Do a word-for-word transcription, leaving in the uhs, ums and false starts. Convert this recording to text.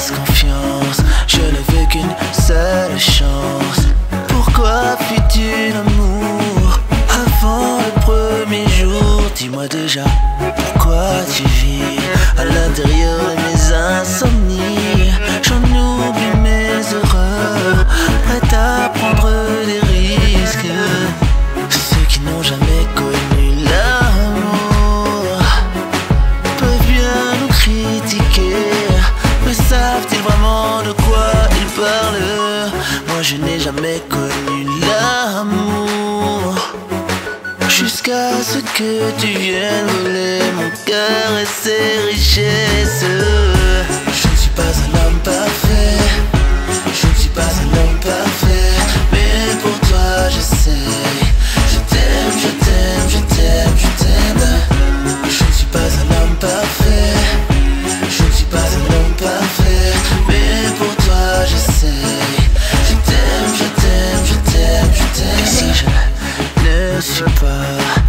fasse confiance. Je n'avais qu'une seule chance. Pourquoi fuis-tu l'amour avant le premier jour? Dis-moi déjà, pourquoi tu vis à l'intérieur de mes insomnies? J'en oublie mes erreurs, prête à prendre des risques. Ceux qui n'ont jamais connu l'amour peuvent bien nous critiquer, mais savent-ils vraiment de quoi ils parlent? Moi je n'ai jamais connu l'amour, jusqu'à ce que tu viennes voler mon cœur et ses richesses. Je ne suis pas un homme parfait, je ne suis pas un homme parfait, mais pour toi j'essaie. Je t'aime, je t'aime, je t'aime, je t'aime. Je ne suis pas un homme parfait, je ne suis pas un homme parfait, mais pour toi j'essaie. Je t'aime, je t'aime, je t'aime, je t'aime. Et si je ne suis pas